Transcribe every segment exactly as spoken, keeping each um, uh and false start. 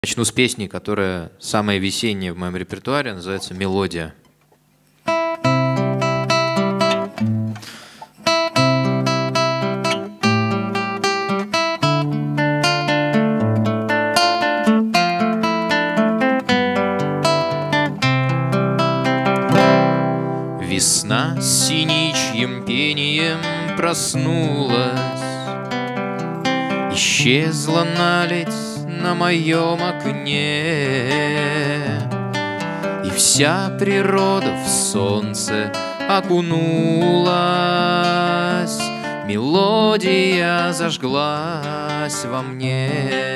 Начну с песни, которая самая весенняя в моем репертуаре, называется «Мелодия». Весна с синичьим пением проснулась, исчезла наледь на моем окне, и вся природа в солнце окунулась, мелодия зажглась во мне.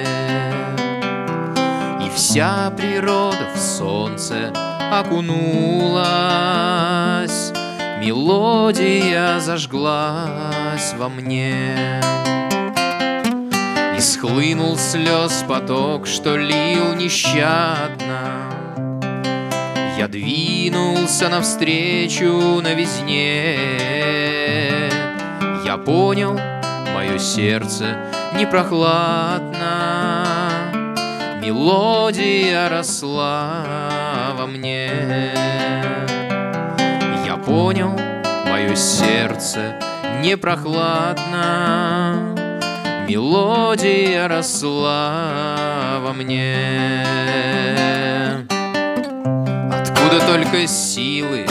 И вся природа в солнце окунулась, мелодия зажглась во мне. И схлынул слез поток, что лил нещадно. Я двинулся навстречу новизне. Я понял, мое сердце не прохладно, мелодия росла во мне. Я понял, мое сердце не прохладно, мелодия росла во мне. Откуда только силы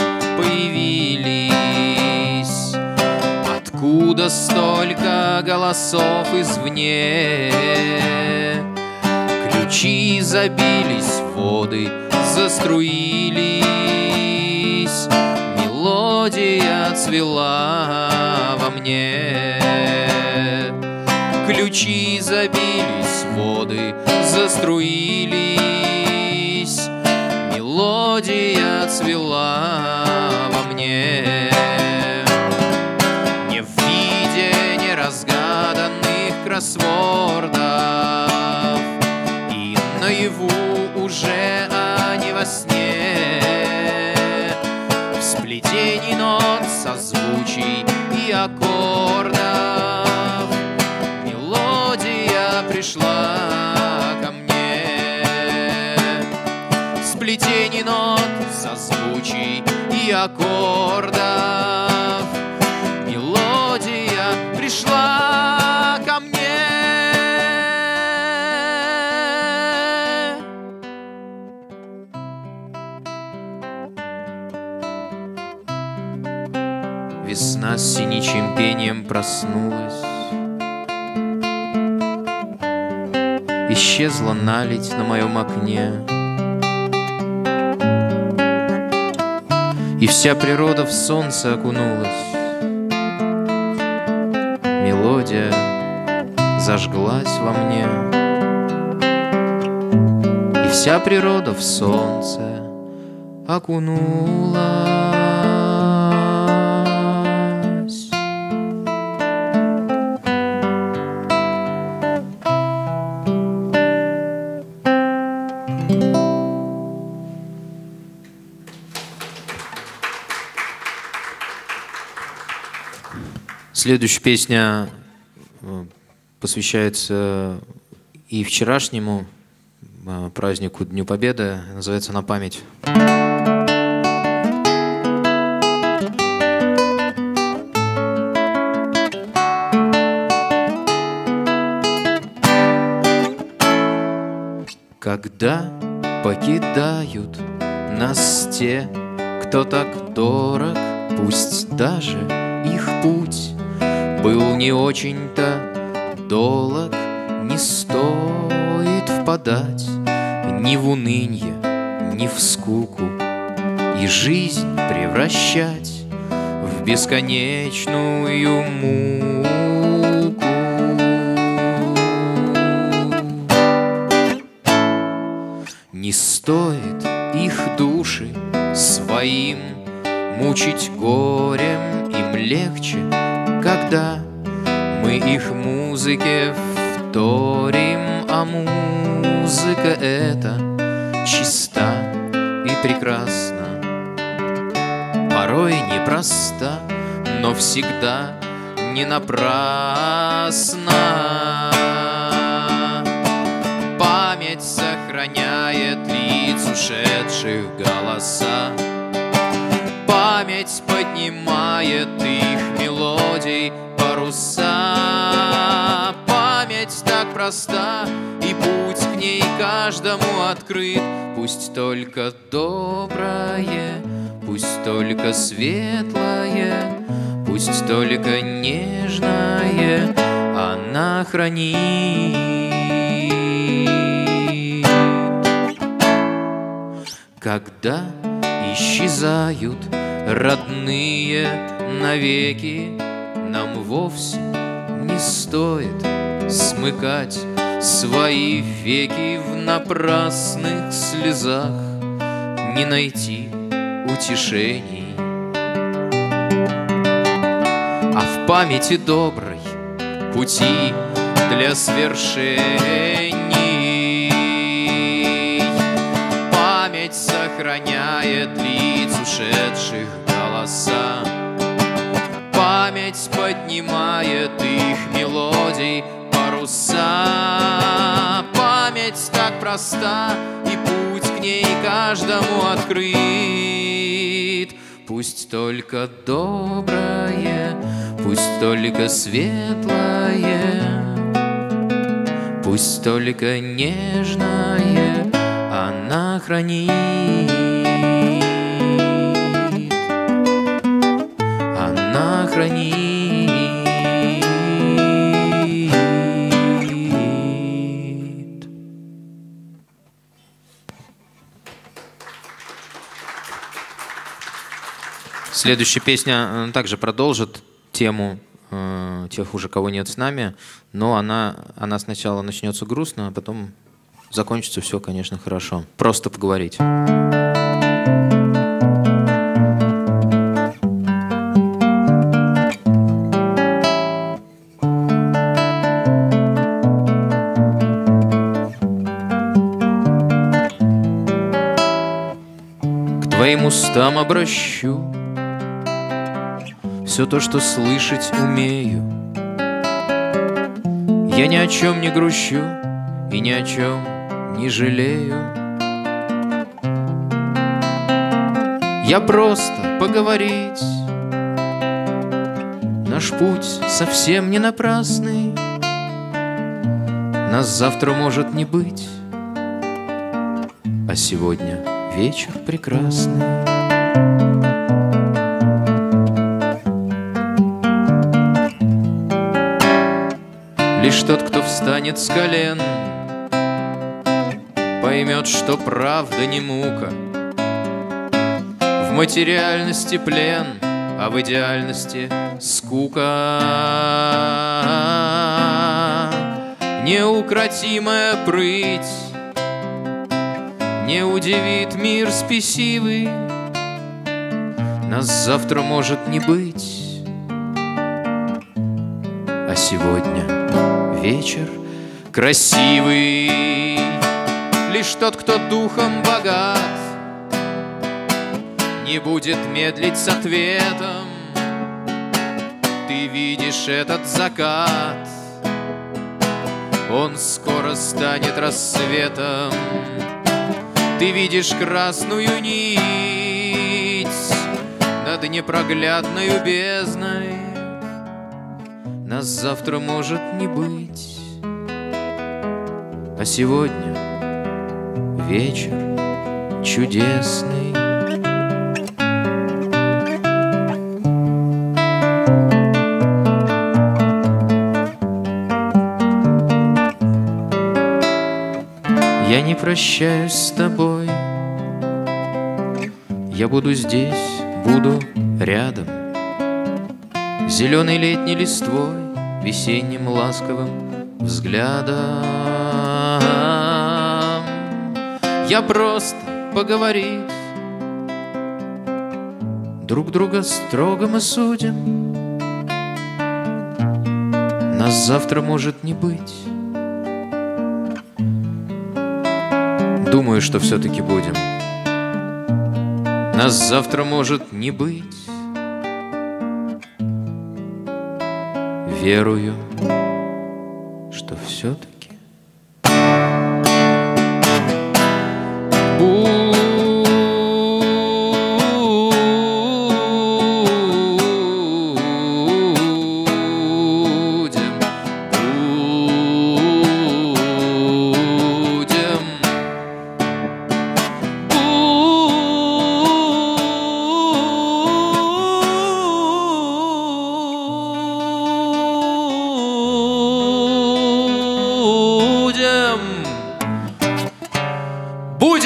появились, откуда столько голосов извне. Ключи забились, воды заструились, мелодия цвела во мне. Ключи забились, воды заструились, мелодия цвела во мне. Не в виде неразгаданных кроссвордов, и наяву уже, а не во сне, в сплетении нот, созвучий и аккордов пришла ко мне. Сплетение нот, созвучий и аккордов, мелодия пришла ко мне. Весна с синичьим пением проснулась, исчезла наледь на моем окне, и вся природа в солнце окунулась, мелодия зажглась во мне. И вся природа в солнце окунулась. Следующая песня посвящается и вчерашнему празднику Дню Победы. Называется «На память». Когда покидают нас те, кто так дорог, пусть даже их путь был не очень-то долог, не стоит впадать ни в унынье, ни в скуку, и жизнь превращать в бесконечную муку. Не стоит их души своим мучить горем, им легче, когда мы их музыке вторим, а музыка эта чиста и прекрасна, порой непроста, но всегда не напрасно. Память сохраняет ушедших голоса. Память поднимает их мелодий паруса. Память так проста, и путь к ней каждому открыт. Пусть только доброе, пусть только светлое, пусть только нежное она хранит. Когда исчезают родные навеки, нам вовсе не стоит смыкать свои веки. В напрасных слезах не найти утешений, а в памяти доброй пути для свершений. Память сохраняет лиц ушедших голоса. Память поднимает их мелодий паруса. Память так проста, и путь к ней каждому открыт. Пусть только доброе, пусть только светлое, пусть только нежное она хранит. Она хранит. Следующая песня также продолжит тему э, тех уже, кого нет с нами, но она, она сначала начнется грустно, а потом закончится все, конечно, хорошо. Просто поговорить. К твоим устам обращу все то, что слышать умею. Я ни о чем не грущу и ни о чем не жалею. Я просто поговорить. Наш путь совсем не напрасный. Нас завтра может не быть, а сегодня вечер прекрасный. Лишь тот, кто встанет с колен, поймет, что правда не мука. В материальности плен, а в идеальности скука. Неукротимая прыть не удивит мир спесивый. Нас завтра может не быть, а сегодня вечер красивый. Лишь тот, кто духом богат, не будет медлить с ответом. Ты видишь этот закат, он скоро станет рассветом. Ты видишь красную нить над непроглядной бездной. Нас завтра может не быть, а сегодня вечер чудесный. Я не прощаюсь с тобой, я буду здесь, буду рядом. Зеленой летней листвой, весенним ласковым взглядом. Я просто поговорить. Друг друга строго мы судим. Нас завтра может не быть. Думаю, что все-таки будем. Нас завтра может не быть. Верую, что все-таки будет.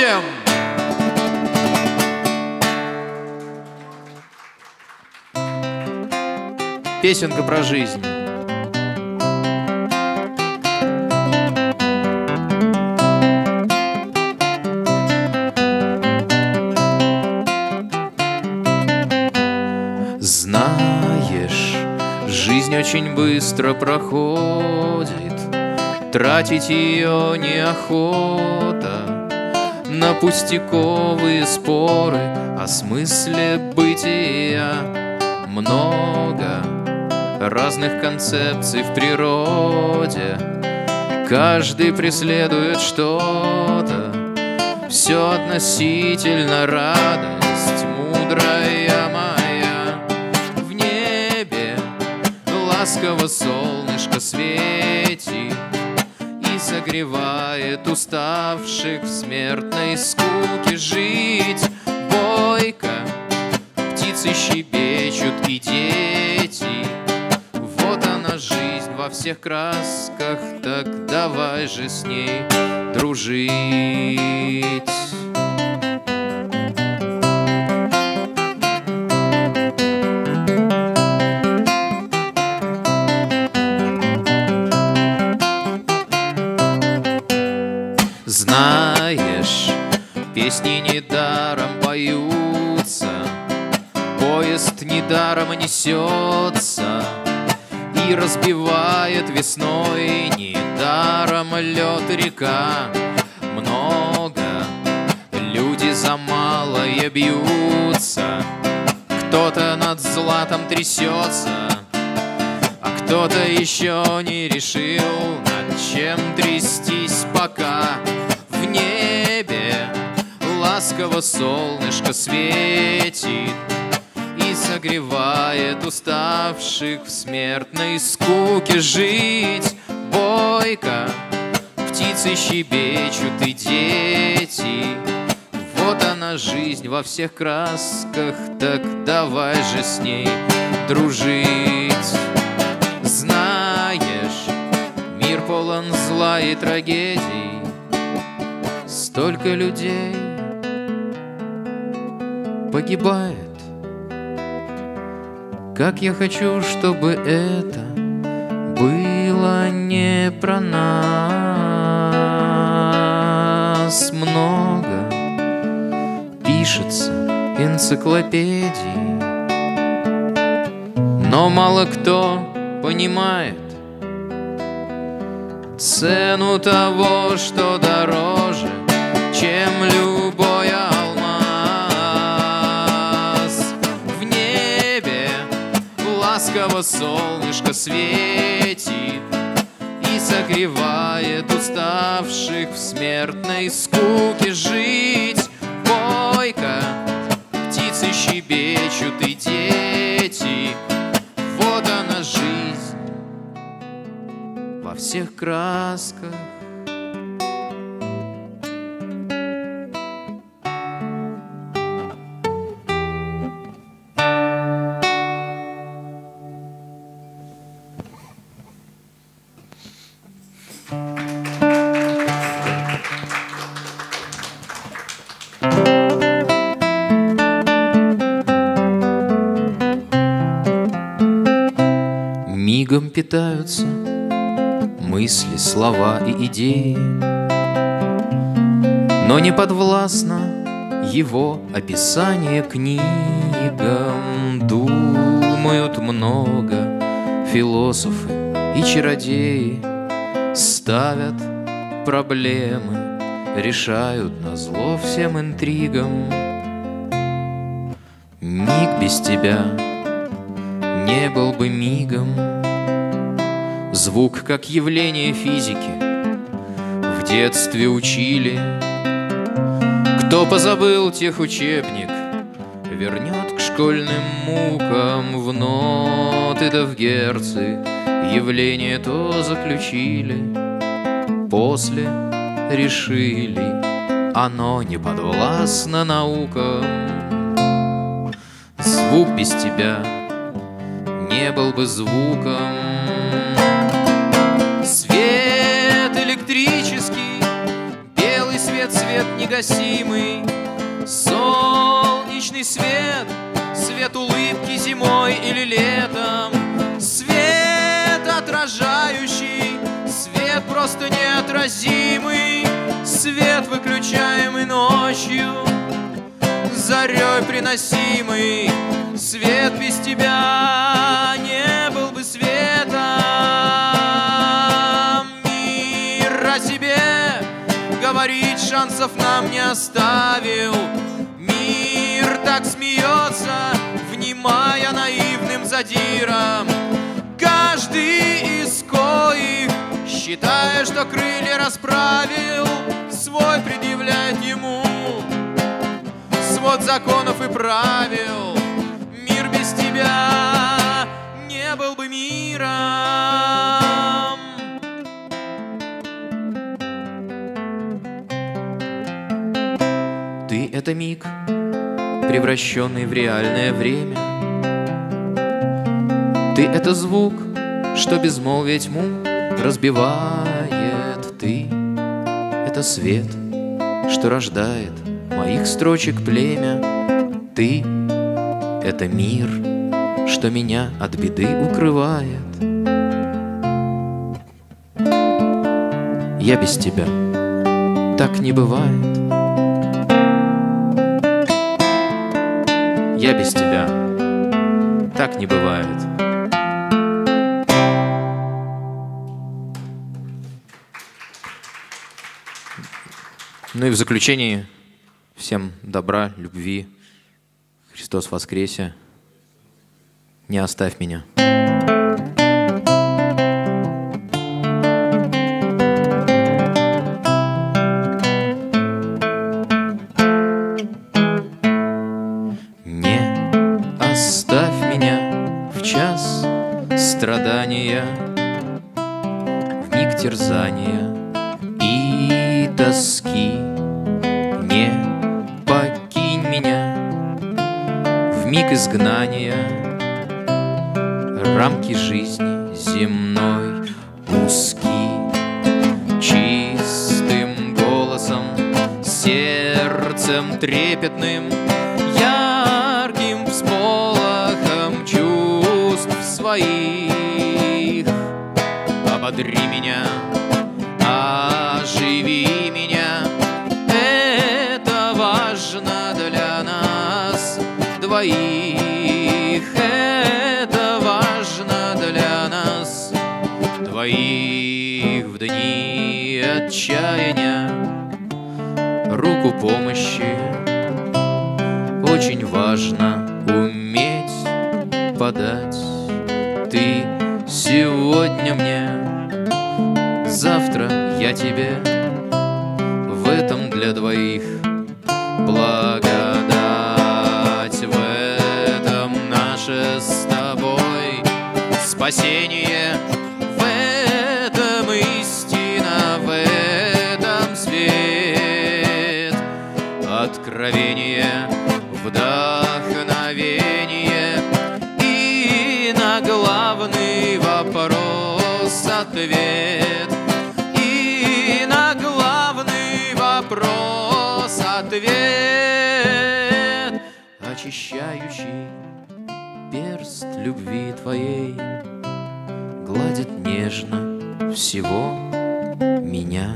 всем! Песенка про жизнь. Знаешь, жизнь очень быстро проходит, тратить ее неохота на пустяковые споры о смысле бытия. Много разных концепций в природе, каждый преследует что-то, все относительно радость мудрая моя. В небе ласково солнышко светит и согревает уставших в смертной скуке жить. Бойко птицы щебечут и дети, вот она жизнь во всех красках, так давай же с ней дружить. Знаешь, песни недаром поются, поезд недаром несется и разбивает весной недаром лед река. Много люди за малое бьются, кто-то над златом трясется, а кто-то еще не решил, над чем трястись пока. В небе ласково солнышко светит и согревает уставших в смертной скуке жить. Бойко птицы щебечут и дети, вот она жизнь во всех красках, так давай же с ней дружить. Знаешь, мир полон зла и трагедий, столько людей погибает. Как я хочу, чтобы это было не про нас. Много пишется энциклопедий, но мало кто понимает цену того, что дороже, чем любой алмаз. В небе ласково солнышко светит и согревает уставших в смертной скуке жить. Бойко птицы щебечут и дети, вот она жизнь во всех красках. Мигом питаются мысли, слова и идеи, но не подвластно его описание книгам. Думают много философы и чародеи, ставят проблемы, решают назло всем интригам. Миг без тебя не был бы мигом. Звук как явление физики в детстве учили. Кто позабыл техучебник, вернет к школьным мукам. В ноты да в герцы явление то заключили, после решили, оно не подвластно наукам. Звук без тебя не был бы звуком. Свет электрический, белый свет свет, свет негасимый, солнечный свет, свет улыбки зимой или летом, свет отражающий, свет просто неотразимый, свет, выключаемый ночью, зарей приносимый, свет без тебя не был бы светом. Мир о себе говорить шансов нам не оставил, мир так смеется, внимая наивным задирам, каждый из коих, считая, что крылья расправил, свой предъявляет ему свод законов и правил. Мир без тебя не был бы миром. Ты — это миг, превращенный в реальное время. Ты — это звук, что безмолвие тьму разбивает. Ты — это свет, что рождает моих строчек племя. Ты — это мир, что меня от беды укрывает. Я без тебя, так не бывает. Я без тебя, так не бывает. Ну и в заключении всем добра, любви. Христос воскресе. Не оставь меня. Не оставь меня в час страдания, в миг терзания и тоски. Не покинь меня в миг изгнания, рамки жизни земной узки. Чистым голосом, сердцем трепетным, ярким всполохом чувств своих ободри меня, оживи меня. Это важно для нас двоих. Это важно для нас двоих. В дни отчаяния руку помощи очень важно уметь подать. Ты сегодня мне, завтра я тебе. В этом для двоих благодать. В этом наше с тобой спасение. В этом истина, в этом свет. Откровение, вдохновение. И на главный вопрос ответ. И на главный вопрос ответ. Очищающий перст любви твоей гладит нежно всего меня.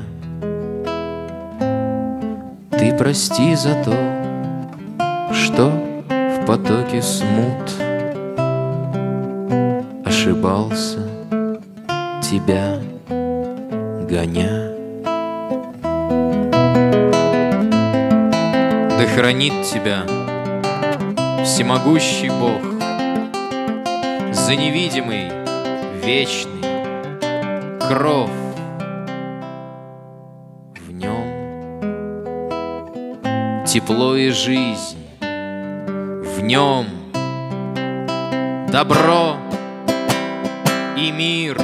Ты прости за то, что в потоке смут ошибался, тебя гоня. Да хранит тебя всемогущий Бог, за невидимый, вечный кров. В нем тепло и жизнь, в нем добро и мир.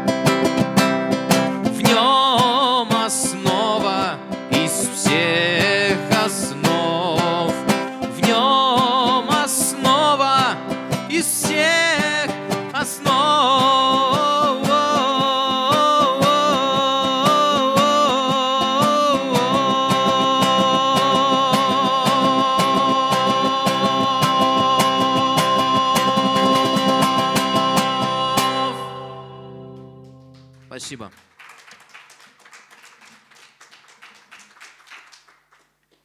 В нем основа из всех основ. В нем основа из всех основ. Спасибо.